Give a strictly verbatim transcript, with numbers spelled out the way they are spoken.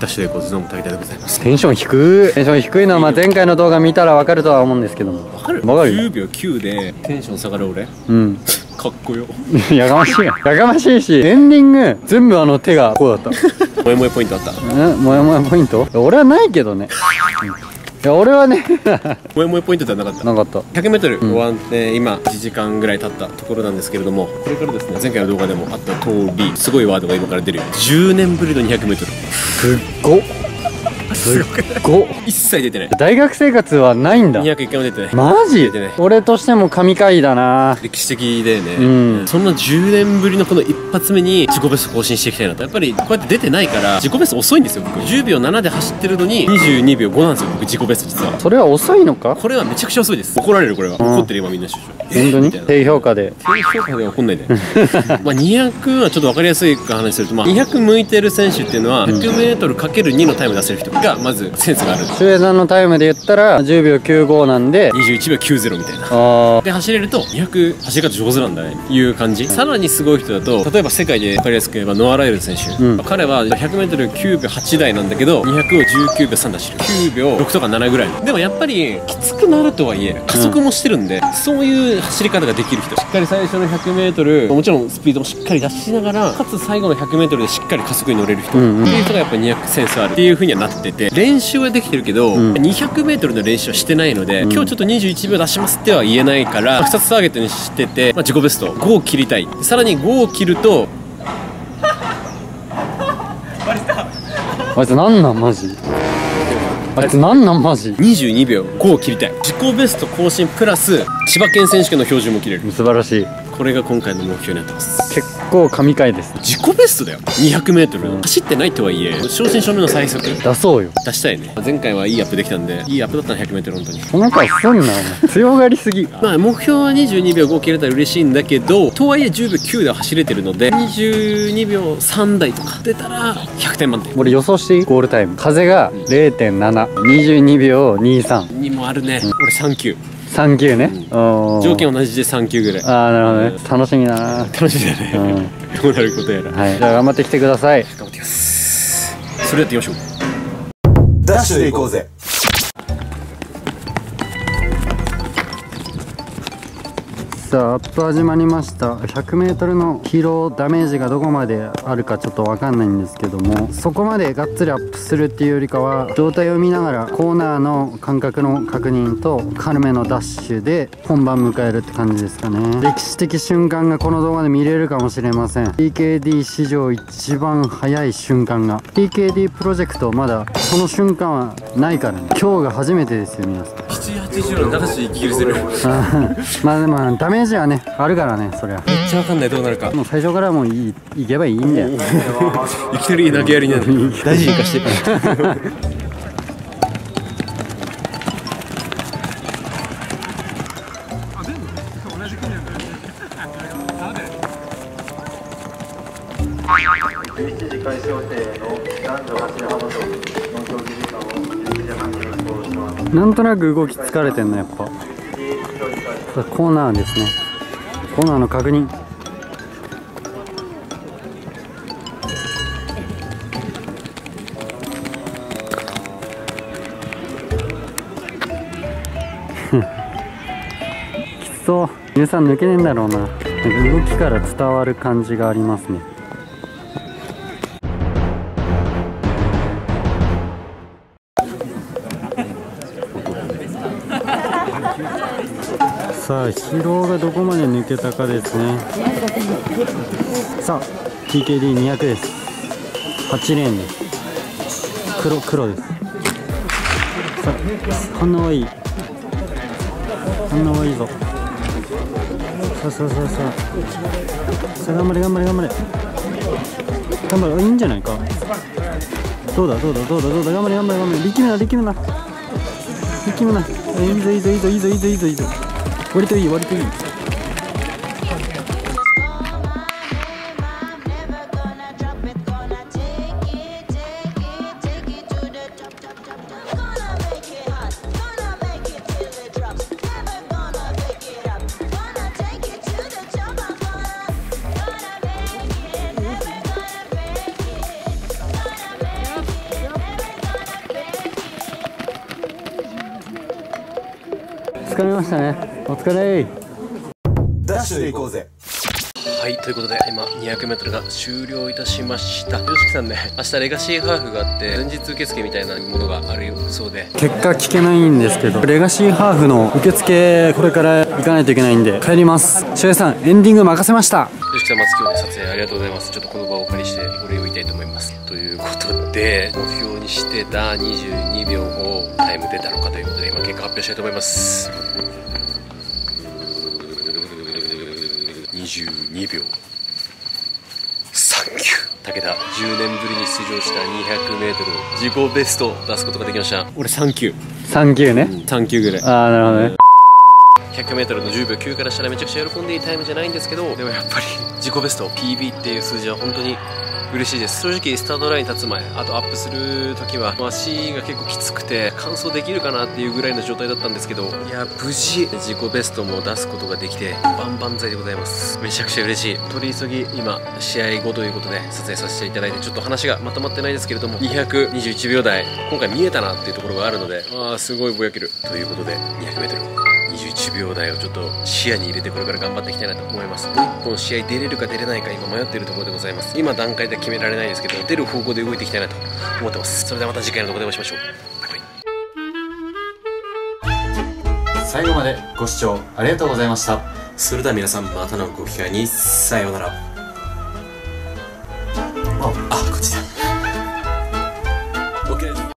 ダッシュでこうズノンタイタでございます。 テンション低い。テンション低いのはまあ前回の動画見たらわかるとは思うんですけども。 わかる？ わかる。 じゅうびょうきゅうでテンション下がる俺。 うん。 かっこよ。 やかましいや。やかましいし、エンディング全部あの手がこうだった。 もやもやポイントあった。 え、もやもやポイント？俺はないけどね。いや俺はねもやもやポイントではなかった。 なかった。 ひゃくメートル終わって、うん、今いちじかんぐらい経ったところなんですけれども、これからですね、前回の動画でもあった通りすごいワードが今から出るよ。じゅうねんぶりのにひゃくメートル。 すっごっすっごっ一切出てない。 大学生活はないんだ。 にひゃくいっかいも出てない。 マジ？ 出てない。 俺としても神回だな。 歴史的だよね、 うん、 そんなじゅうねんぶりのこの一発目に自己ベスト更新していきたいなと。やっぱりこうやって出てないから自己ベスト遅いんですよ。僕じゅうびょうななで走ってるのににじゅうにびょうごなんですよ、僕自己ベスト実は。 それは遅いのか？ これはめちゃくちゃ遅いです。怒られる。これは怒ってる今みんな。 本当に低評価で。 低評価では怒んないでまあにひゃくはちょっと分かりやすい話すると、まあ、にひゃく向いてる選手っていうのは ひゃくメートルかけるに のタイム出せる人がまずセンスがある。 周江さんのタイムで言ったらじゅうびょうきゅうごなんでにじゅういちびょうきゅうじゅうみたいな。 あで走れるとにひゃく走り方上手なんだねいう感じ。さらにすごい人だと、例えば世界で分かりやすく言えばノア・ライルズ選手、うん、彼は ひゃくメートルきゅうびょうはち台なんだけどにひゃくをじゅうきゅうびょうさん出してる。きゅうびょうろくとかななぐらい。でもやっぱりきつくなるとはいえ加速もしてるんで、うん、そういう走り方ができる人、しっかり最初の ひゃくメートル もちろんスピードもしっかり出しながら、かつ最後の ひゃくメートル でしっかり加速に乗れる人、うんうん、っていう人がやっぱにひゃくセンスあるっていう風にはなってて、練習はできてるけど、うん、にひゃくメートル の練習はしてないので、うん、今日ちょっとにじゅういちびょう出しますっては言えないから、ふたつターゲットにしてて、まあ、自己ベストごを切りたい。さらにごを切るとあいつなんなんマジあいつなんなんマジにじゅうにびょうごを切りたい。自己ベスト更新プラス千葉県選手権の標準も切れる。 素晴らしい。 これが今回の目標になってます。 結構神回です。 自己ベストだよ。にひゃくメートル、うん、走ってないとはいえ正真正銘の最速出そうよ。 出したいね。前回はいいアップできたんで、いいアップだったの ひゃくメートル 本当に。 その回すんな強がりすぎまあ目標はにじゅうにびょうご切れたら嬉しいんだけど、とはいえじゅうびょうきゅうで走れてるのでにじゅうにびょうさん台とか出たらひゃくてん満点。 俺予想していい？ゴールタイム風が れいてんなな、にじゅうにびょうにじゅうさんにもあるね、うん、俺さんきゅうさんきゅうね、 うん、条件同じでさんきゅうぐらい。 ああなるほどね、うん、楽しみだな。 楽しみだね、うん、どうなることやら。 はい、じゃあ頑張ってきてください。 頑張ってきます。それやってみましょう。 ダッシュで行こうぜ。 さあアップ始まりました。 ひゃくメートル の疲労ダメージがどこまであるかちょっと分かんないんですけども、そこまでがっつりアップするっていうよりかは状態を見ながらコーナーの感覚の確認と軽めのダッシュで本番迎えるって感じですかね。歴史的瞬間がこの動画で見れるかもしれません。 ティーケーディー 史上一番早い瞬間が ティーケーディー プロジェクト、まだその瞬間はないからね。今日が初めてですよ皆さん。 ななじゅうはちじゅうの流し息切れするまあでもダメージはねあるからね。そりゃめっちゃわかんないどうなるか。 もう最初からもういい行けばいいんだよいきなり投げやりになる大事に生かしてじゅういちじ開始予定の男女走り幅跳びの競技時間をじゅういちじはんに変更します。 なんとなく動き疲れてんのやっぱ。コーナーですね。コーナーの確認。きつそう。乳酸抜けねえんだろうな。なんか動きから伝わる感じがありますね。さあ疲労がどこまで抜けたかですね。さあ ティーケーディーにひゃく です。はちレーンです。黒黒です。さあ反応はいい、反応はいいぞ。さあさあさあさあさあ頑張れ頑張れ頑張れ頑張れ。いいんじゃないか。どうだどうだどうだどうだ頑張れ頑張れ頑張れ。力むな力むな力むな。いいぞいいぞいいぞいいぞいいぞいいぞいいぞ。割といい割といい。 疲れましたね。お疲れ。 ダッシュで行こうぜ。 はい、ということで今 にひゃくメートル が終了いたしました。よしきさんね、明日レガシーハーフがあって前日受付みたいなものがあるそうで、 結果聞けないんですけど、レガシーハーフの受付これから行かないといけないんで帰ります。しょうさんエンディング任せました。 よしきさん、松今日で撮影ありがとうございます。ちょっとこの場をお借りしてお礼を言いたいと思います。ということで、目標にしてたにじゅうにびょうをタイム出たのかということで、今結果発表したいと思います。にじゅうにびょうさんきゅう。武田じゅうねんぶりに出場した にひゃくメートル 自己ベストを出すことができました。俺さんきゅうさんきゅうね、 さんきゅうぐらい。 ああなるほどね。 ひゃくメートル のじゅうびょうきゅうからしたらめちゃくちゃ喜んでいいタイムじゃないんですけど、でもやっぱり自己ベスト ピービー っていう数字は本当に嬉しいです。正直スタートラインに立つ前、あとアップする時は足が結構きつくて完走できるかなっていうぐらいの状態だったんですけど、いや無事自己ベストも出すことができて万々歳でございます。めちゃくちゃ嬉しい。取り急ぎ今試合後ということで撮影させていただいて、ちょっと話がまとまってないですけれども、にひゃくにじゅういちびょう台今回見えたなっていうところがあるので、ああすごいぼやけるということで にひゃくメートルにじゅういちびょう台をちょっと視野に入れてこれから頑張っていきたいなと思います。もういっぽん試合出れるか出れないか今迷っているところでございます。今段階で決められないですけど、出る方向で動いていきたいなと思ってます。それではまた次回の動画でお会いしましょう。バイバイ。 最後までご視聴ありがとうございました。 それでは皆さん、またのご機会にさようなら。